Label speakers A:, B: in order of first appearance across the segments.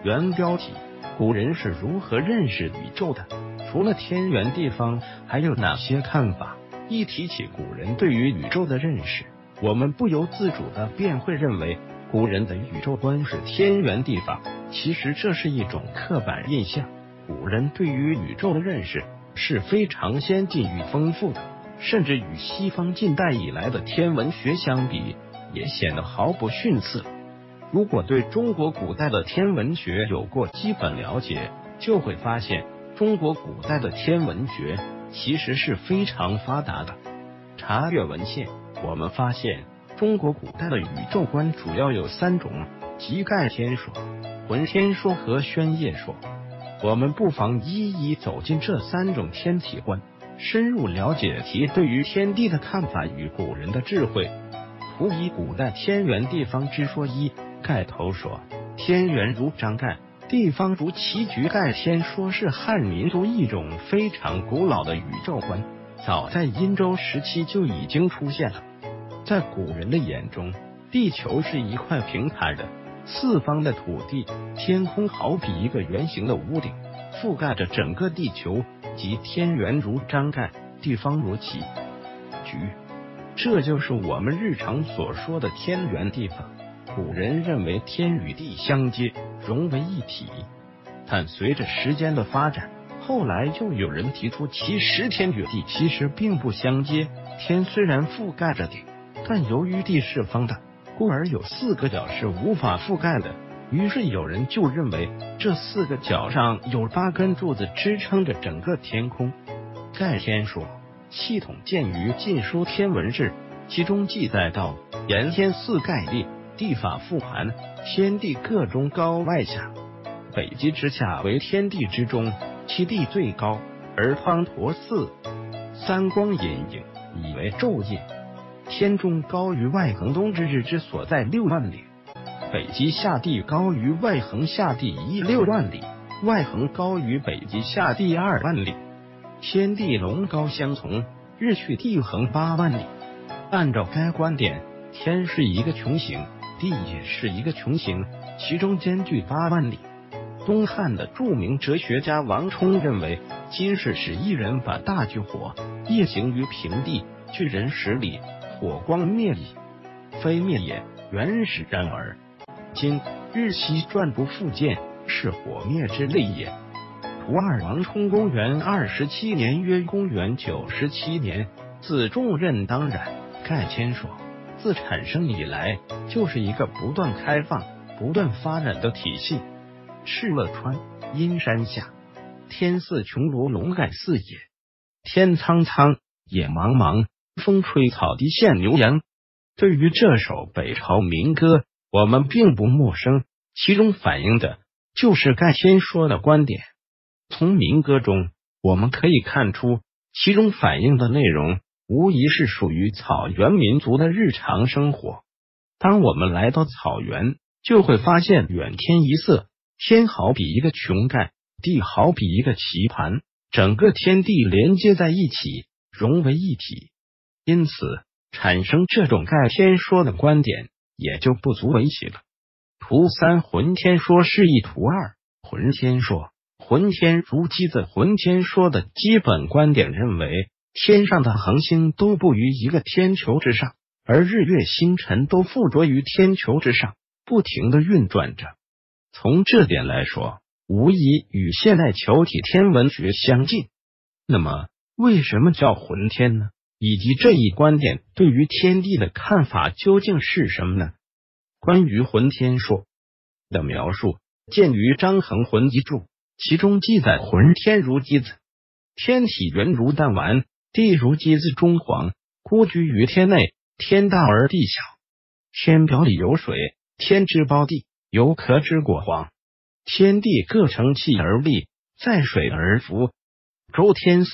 A: 原标题：古人是如何认识宇宙的？除了天圆地方，还有哪些看法？一提起古人对于宇宙的认识，我们不由自主的便会认为古人的宇宙观是天圆地方。其实这是一种刻板印象。古人对于宇宙的认识是非常先进与丰富的，甚至与西方近代以来的天文学相比，也显得毫不逊色。如果对中国古代的天文学有过基本了解，就会发现中国古代的天文学其实是非常发达的。查阅文献，我们发现中国古代的宇宙观主要有3种，即盖天说、浑天说和宣业说。我们不妨一一走进这3种天体观，深入了解其对于天地的看法与古人的智慧。图一：古代天圆地方之说。一、盖头说，天圆如张盖，地方如棋局。盖天说是汉民族一种非常古老的宇宙观，早在殷周时期就已经出现了。在古人的眼中，地球是一块平坦的四方的土地，天空好比一个圆形的屋顶，覆盖着整个地球，即天圆如张盖，地方如棋局。这就是我们日常所说的天圆地方。古人认为天与地相接，融为一体，但随着时间的发展，后来又有人提出，其实天与地其实并不相接。天虽然覆盖着地，但由于地是方的，故而有4个角是无法覆盖的。于是有人就认为这4个角上有8根柱子支撑着整个天空。盖天说系统见于《晋书·天文志》，其中记载道：炎天四盖地，地法复盘，天地各中高外下，北极之下为天地之中，其地最高，而滂沱四三光隐隐，以为昼夜。天中高于外横东之日之所在6万里，北极下地高于外横下地6万里，外横高于北极下地2万里。天地隆高相从，日去地横8万里。按照该观点，天是一个穹形，地也是一个穹形，其中间距8万里。东汉的著名哲学家王充认为，今世是一人把大巨火夜行于平地，巨人10里，火光灭矣，非灭也，原始然耳。今日夕转不复见，是火灭之类也。图二：王充公元27年约公元97年，自重任当冉。盖天说，自产生以来，就是一个不断开放、不断发展的体系。敕勒川，阴山下，天似穹庐，笼盖四野。天苍苍，野茫茫，风吹草低见牛羊。对于这首北朝民歌，我们并不陌生，其中反映的就是盖天说的观点。从民歌中，我们可以看出，其中反映的内容无疑是属于草原民族的日常生活。当我们来到草原，就会发现远天一色，天好比一个穹盖，地好比一个棋盘，整个天地连接在一起，融为一体。因此产生这种盖天说的观点也就不足为奇了。图三：浑天说。示意图二：浑天说。浑天如鸡子。浑天说的基本观点认为，天上的恒星都布于一个天球之上，而日月星辰都附着于天球之上，不停地运转着。从这点来说，无疑与现代球体天文学相近。那么为什么叫浑天呢？以及这一观点对于天地的看法究竟是什么呢？关于浑天说的描述见于张衡浑集注，其中记载浑天如鸡子，天体圆如弹丸，地如鸡子中黄，孤居于天内，天大而地小。天表里有水，天之胞地，有壳之果黄。天地各成气而立，在水而浮。周天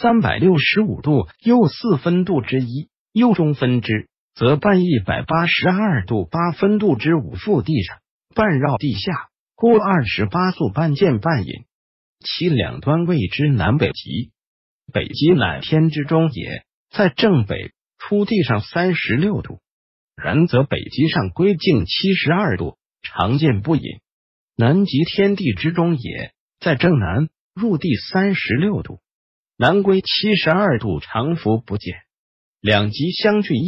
A: 365度，又4分度之一，又中分之，则半182度8分度之5覆地上，半绕地下，故28宿半见半隐。其两端谓之南北极。北极乃天之中也，在正北，出地上36度。然则北极上归径72度，常见不隐。 南极天地之中也，在正南，入地36度，南归72度，长伏不见，两极相距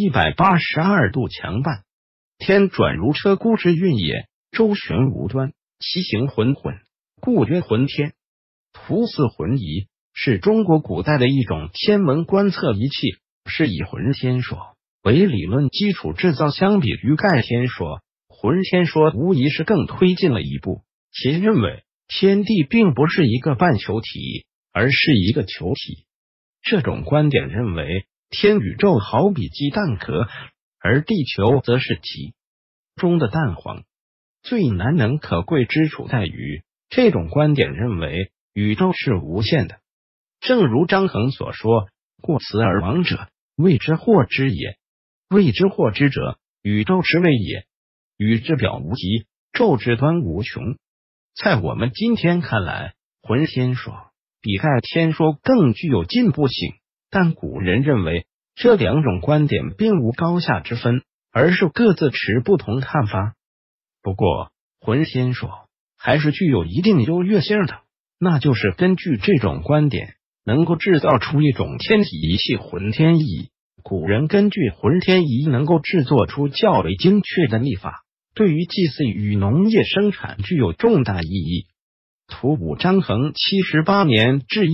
A: 182度强半。天转如车孤之运也，周旋无端，其形浑浑，故曰浑天。图似浑仪，是中国古代的一种天文观测仪器，是以浑天说为理论基础制造。相比于盖天说，浑天说无疑是更推进了一步。其认为天地并不是一个半球体，而是一个球体。这种观点认为天宇宙好比鸡蛋壳，而地球则是其中的蛋黄。最难能可贵之处在于，这种观点认为宇宙是无限的。正如张衡所说，过此而亡者，谓之惑之也。谓之惑之者，宇宙之谓也。宇之表无极，宙之端无穷。在我们今天看来，浑天说比盖天说更具有进步性，但古人认为这两种观点并无高下之分，而是各自持不同看法。不过浑天说还是具有一定优越性的，那就是根据这种观点能够制造出一种天体仪器浑天仪。古人根据浑天仪能够制作出较为精确的历法，对于祭祀与农业生产具有重大意义。图五张衡78年至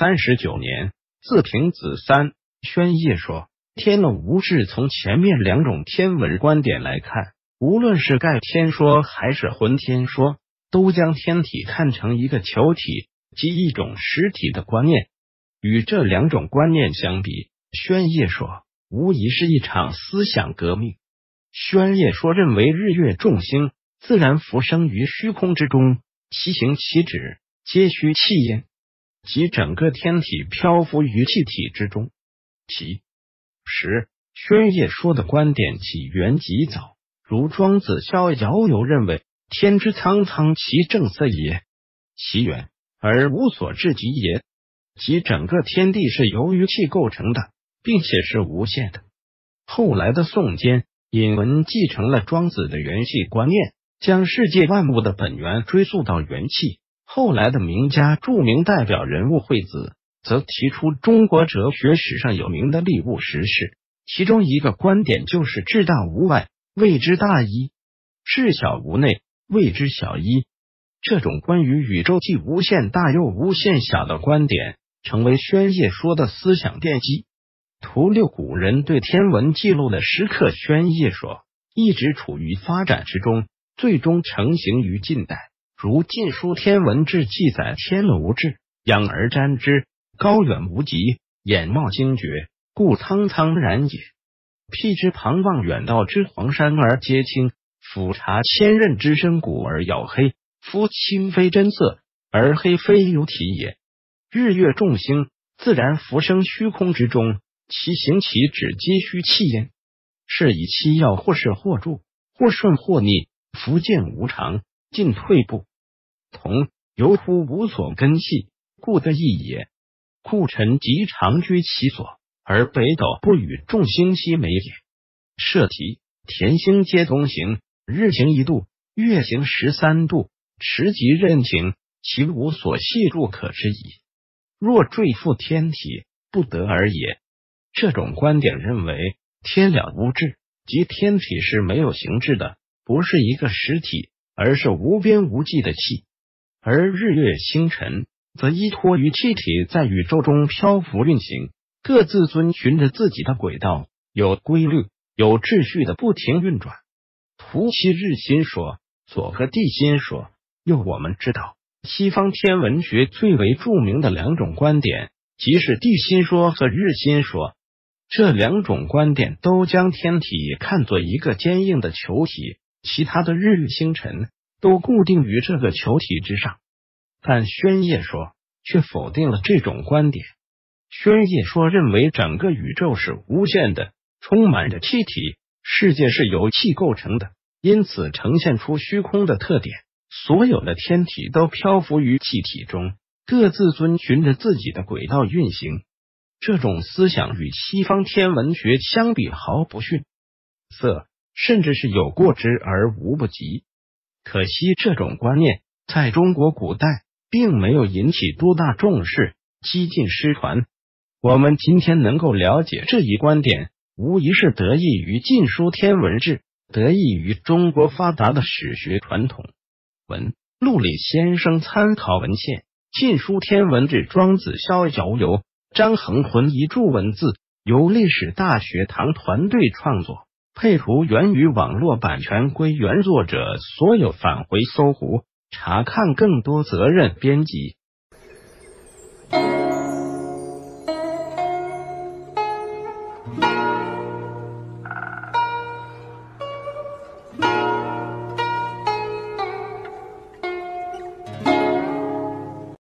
A: 139年，自平子3宣业说，天了无至。从前面两种天文观点来看，无论是盖天说还是浑天说，都将天体看成一个球体，即一种实体的观念。与这两种观念相比，宣业说无疑是一场思想革命。宣业说认为日月众星自然浮生于虚空之中，其形其质皆虚气焉，即整个天体漂浮于气体之中。其实宣业说的观点起源极早，如庄子逍遥游认为天之苍苍，其正色也，其源而无所至极也，即整个天地是由于气构成的，并且是无限的。后来的宋坚尹文继承了庄子的元气观念，将世界万物的本源追溯到元气。后来的名家著名代表人物惠子则提出中国哲学史上有名的立物实事，其中一个观点就是至大无外，谓之大一；至小无内，谓之小一。这种关于宇宙既无限大又无限小的观点，成为宣业说的思想奠基。图六古人对天文记录的时刻，宣业说一直处于发展之中，最终成型于近代。如《晋书·天文志》记载：天了无至，仰而瞻之，高远无极，眼冒惊绝，故苍苍然也。辟之旁望远道之黄山而皆青，俯察千仞之深谷而杳黑，夫青非真色，而黑非有体也。日月众星自然浮生虚空之中，其形其质皆虚气焉，是以七要或是或助，或顺或逆，福见无常，进退步同，由乎无所根系，故得异也。故臣即常居其所，而北斗不与众星悉美也。设题田星皆东行，日行1度，月行13度，时即任行，其无所系入可知矣。若坠覆天体，不得而也。这种观点认为天了无质，即天体是没有形质的，不是一个实体，而是无边无际的气。而日月星辰则依托于气体在宇宙中漂浮运行，各自遵循着自己的轨道，有规律有秩序的不停运转。图七日心说左和地心说。我们知道西方天文学最为著名的两种观点，即是地心说和日心说。这两种观点都将天体看作一个坚硬的球体，其他的日月星辰都固定于这个球体之上。但宣业说却否定了这种观点。宣业说认为整个宇宙是无限的，充满着气体，世界是由气构成的，因此呈现出虚空的特点。所有的天体都漂浮于气体中，各自遵循着自己的轨道运行。这种思想与西方天文学相比毫不逊色，甚至是有过之而无不及。可惜这种观念在中国古代并没有引起多大重视，几近失传。我们今天能够了解这一观点，无疑是得益于晋书天文志，得益于中国发达的史学传统。文陆里先生参考文献：晋书天文志，庄子逍遥游，张衡浑译注文字，由历史大学堂团队创作，配图源于网络，版权归原作者所有，返回搜狐查看更多，责任编辑。